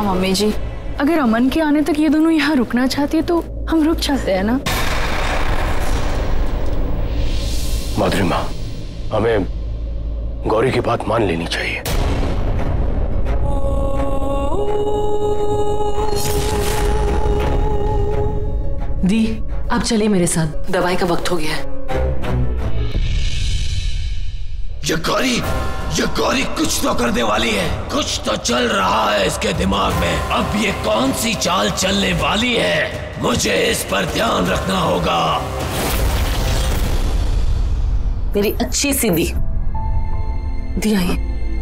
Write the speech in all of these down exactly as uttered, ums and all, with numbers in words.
Mummy जी, अगर अमन के आने तक ये दोनों यहाँ रुकना चाहती है तो हम रुक जाते हैं ना। माधुरी माँ, हमें गौरी की बात मान लेनी चाहिए। दी, आप चलिए मेरे साथ, दवाई का वक्त हो गया है। ये गौरी, ये गौरी कुछ तो करने वाली है, कुछ तो चल रहा है इसके दिमाग में। अब ये कौन सी चाल चलने वाली है, मुझे इस पर ध्यान रखना होगा। मेरी अच्छी सी दी, दी आइए।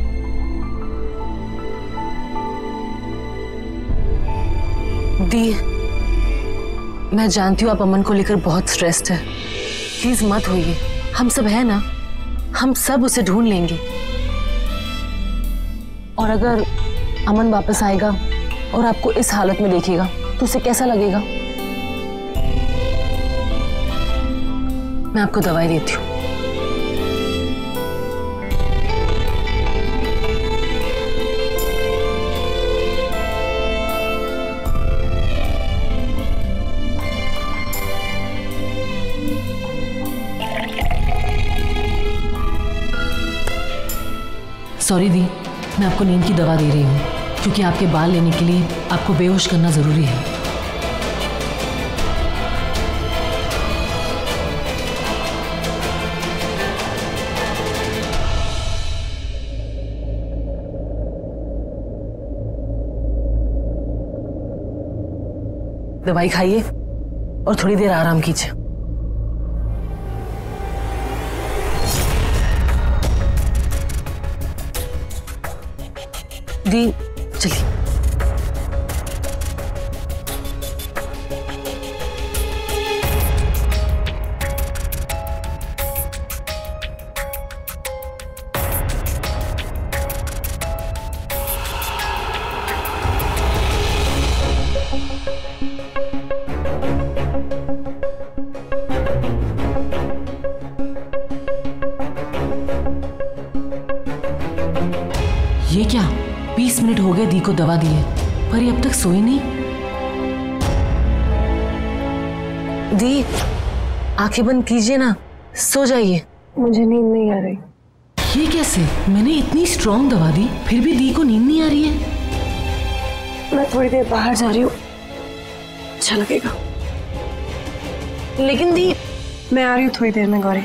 दी, मैं जानती हूँ आप अमन को लेकर बहुत स्ट्रेस्ड है, प्लीज मत होइए, हम सब है ना, हम सब उसे ढूंढ लेंगे। और अगर अमन वापस आएगा और आपको इस हालत में देखेगा तो उसे कैसा लगेगा? मैं आपको दवाई देती हूँ। सॉरी दी, मैं आपको नींद की दवा दे रही हूँ क्योंकि आपके बाल लेने के लिए आपको बेहोश करना जरूरी है। दवाई खाइए और थोड़ी देर आराम कीजिए। दी, चलिए। ये क्या, बीस मिनट हो गए दी को दवा दिए पर ये अब तक सोई नहीं। दी, आंखें बंद कीजिए ना, सो जाइए। मुझे नींद नहीं आ रही। ये कैसे? मैंने इतनी स्ट्रॉन्ग दवा दी फिर भी दी को नींद नहीं आ रही है। मैं थोड़ी देर बाहर जा रही हूँ, अच्छा लगेगा। लेकिन दी, मैं आ रही हूँ थोड़ी देर में गौरी।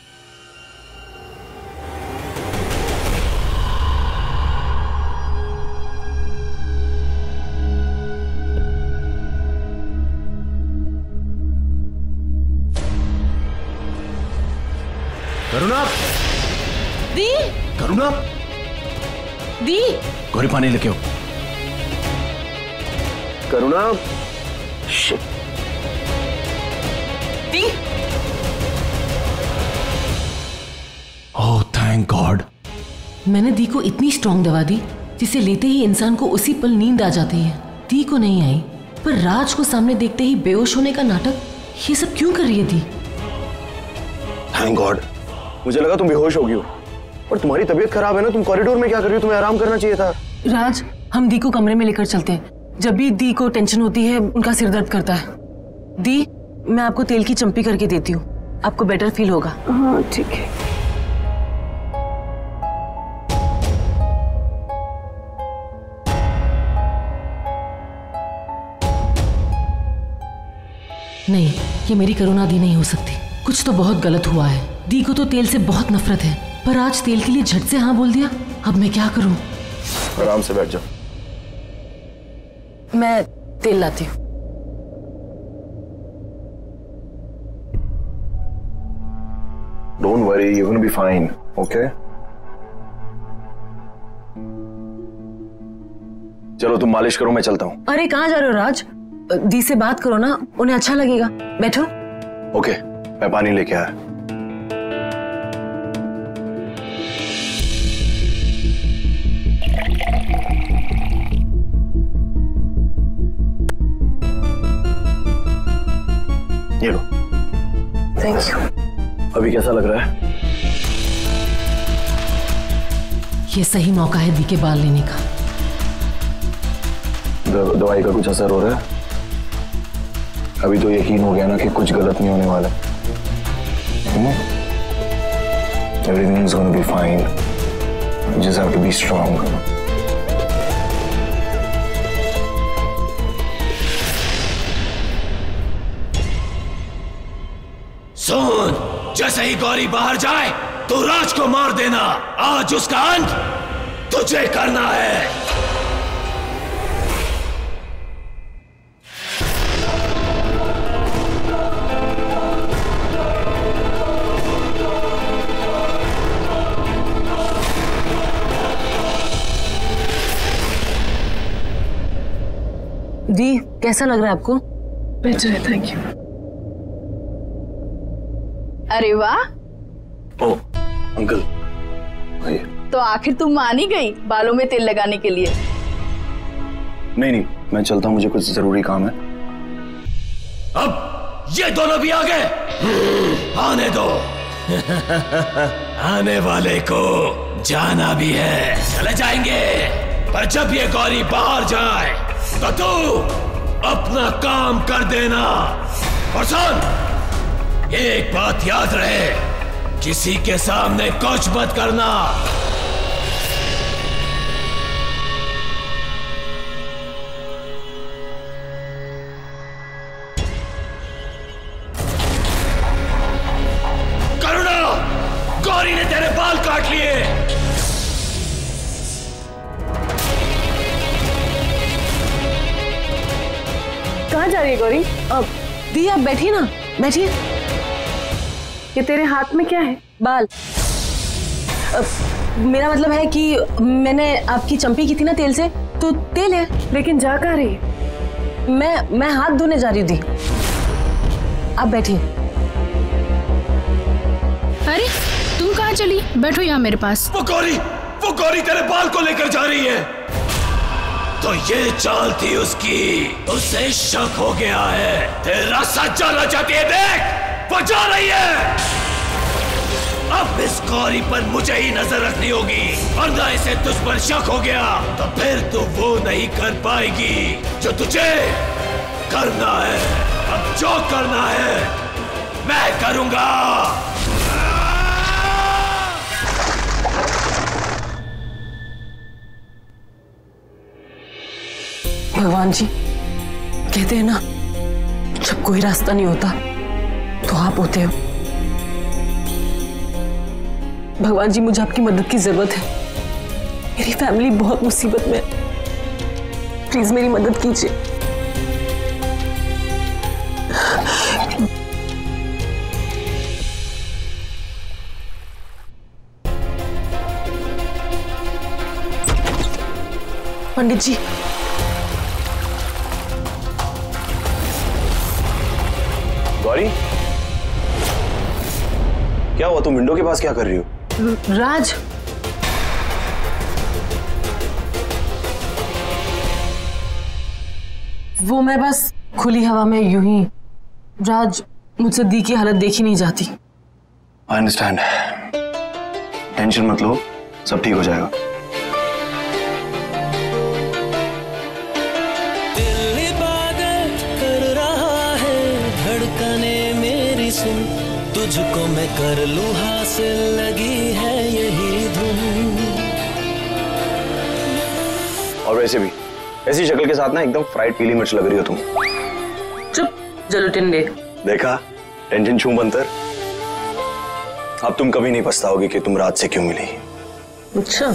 करुणा, दी, करुणा, दी, गौरी पानी लेके आओ। करुणा, शिट। दी, ओह थैंक गॉड। मैंने दी को इतनी स्ट्रॉन्ग दवा दी जिसे लेते ही इंसान को उसी पल नींद आ जाती है। दी को नहीं आई, पर राज को सामने देखते ही बेहोश होने का नाटक, ये सब क्यों कर रही है दी? थैंक गॉड, मुझे लगा तुम बेहोश हो गई हो। और तुम्हारी तबीयत खराब है ना, तुम कॉरिडोर में क्या कर रही हो? तुम्हें आराम करना चाहिए था। राज, हम दी को कमरे में लेकर चलते हैं। जब भी दी को टेंशन होती है उनका सिर दर्द करता है। दी, मैं आपको तेल की चंपी करके देती हूँ, आपको बेटर फील होगा। हाँ ठीक है। नहीं, ये मेरी करुणा दी नहीं हो सकती, कुछ तो बहुत गलत हुआ है। दी को तो तेल से बहुत नफरत है, पर आज तेल के लिए झट से हाँ बोल दिया। अब मैं क्या करूं? आराम से बैठ जाओ। मैं तेल लाती हूँ। Don't worry, you're gonna be fine, okay? चलो तुम मालिश करो, मैं चलता हूँ। अरे कहाँ जा रहे हो राज? दी से बात करो ना, उन्हें अच्छा लगेगा। बैठो। ओके, मैं पानी लेके आया। ये लो। Thank you. अभी कैसा लग रहा है? ये सही मौका है दी के बाल लेने का। दवाई का कुछ असर हो रहा है? अभी तो यकीन हो गया ना कि कुछ गलत नहीं होने वाला। Everything is going to be fine. You just have to be strong. सुन, जैसे ही गौरी बाहर जाए तो राज को मार देना। आज उसका अंत तुझे करना है। दी, कैसा लग रहा है आपको? बेटर है, थैंक यू। अरे वाह, ओ अंकल, आइए। तो आखिर तुम मान ही गई बालों में तेल लगाने के लिए? नहीं नहीं, मैं चलता हूँ, मुझे कुछ जरूरी काम है। अब ये दोनों भी आ गए, आने दो। आने वाले को जाना भी है, चले जाएंगे। पर जब ये गौरी बाहर जाए तो तू अपना काम कर देना। और सुन, एक बात याद रहे, किसी के सामने कुछ मत करना। करुणा, गौरी ने तेरे बाल काट लिए। कहाँ जा रही है गौरी? अब दी, आप बैठिए ना, बैठिए। ये तेरे हाथ में क्या है? बाल। अब, मेरा मतलब है कि मैंने आपकी चंपी की थी ना तेल से, तो तेल है। लेकिन जा कहाँ रही है? मैं मैं हाथ धोने जा रही थी। आप बैठिए। अरे तुम कहाँ चली? बैठो यहाँ मेरे पास। वो गौरी, वो गौरी तेरे बाल को लेकर जा रही है। तो ये चाल थी उसकी, उसे शक हो गया है। तेरा सच जाना चाहती है, देख वो जा रही है। अब इस गौरी पर मुझे ही नजर रखनी होगी, वरना इसे तुझ पर शक हो गया तो फिर तू वो नहीं कर पाएगी जो तुझे करना है। अब जो करना है मैं करूंगा। भगवान जी कहते हैं ना, जब कोई रास्ता नहीं होता तो आप होते हो। भगवान जी, मुझे आपकी मदद की जरूरत है। मेरी फैमिली बहुत मुसीबत में है, प्लीज मेरी मदद कीजिए। पंडित जी, गौरी, क्या हुआ? तुम विंडो के पास क्या कर रही हो? राज, वो मैं बस खुली हवा में यूं ही। राज, मुझसे दी की हालत देखी नहीं जाती। आई अंडरस्टैंड, टेंशन मत लो, सब ठीक हो जाएगा। दिल बादल कर रहा है, धड़कने मेरी सुन, तुझको मैं कर लूं हासिल, लगी है यही धुन। और वैसे भी ऐसी शक्ल के साथ ना एकदम फ्राइड पीली मिर्च लग रही हो तुम। चुप, जलो टिंडे। देखा, टेंशन छू बंतर। अब तुम कभी नहीं पछताओगी कि तुम रात से क्यों मिली। अच्छा,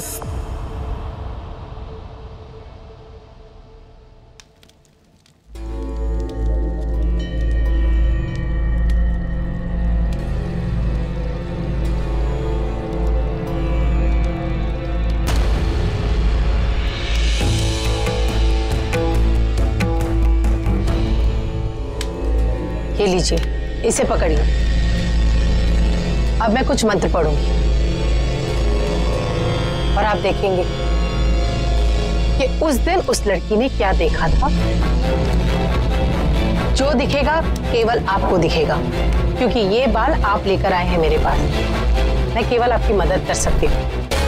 ये लीजिए, इसे पकड़िए। अब मैं कुछ मंत्र पढ़ूंगी और आप देखेंगे कि उस दिन उस लड़की ने क्या देखा था। जो दिखेगा केवल आपको दिखेगा, क्योंकि ये बाल आप लेकर आए हैं मेरे पास। मैं केवल आपकी मदद कर सकती हूँ।